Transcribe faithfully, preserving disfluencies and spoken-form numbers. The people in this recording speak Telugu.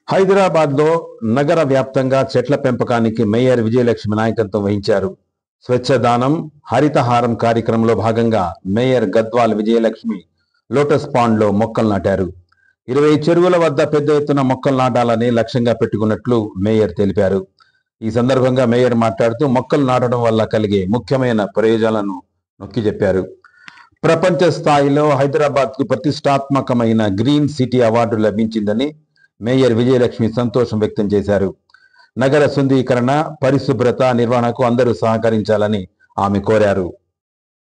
హైదరాబాద్ లో నగర వ్యాప్తంగా చెట్ల పెంపకానికి మేయర్ విజయలక్ష్మి నాయకత్వం వహించారు. స్వచ్ఛదానం హరితహారం కార్యక్రమంలో భాగంగా mayor Gadwal Vijayalakshmi Lotus Pond లో మొక్కలు నాటారు. ఇరవై చెరువుల వద్ద పెద్ద ఎత్తున మొక్కలు నాటాలని లక్ష్యంగా పెట్టుకున్నట్లు మేయర్ తెలిపారు. ఈ సందర్భంగా మేయర్ మాట్లాడుతూ మొక్కలు నాటడం వల్ల కలిగే ముఖ్యమైన ప్రయోజనాలను నొక్కి చెప్పారు. ప్రపంచ స్థాయిలో హైదరాబాద్ కు ప్రతిష్టాత్మకమైన గ్రీన్ సిటీ అవార్డు లభించిందని మేయర్ విజయలక్ష్మి సంతోషం వ్యక్తం చేశారు. నగర శుద్ధీకరణ, పరిశుభ్రత నిర్వహణకు అందరూ సహకరించాలని ఆమె కోరారు.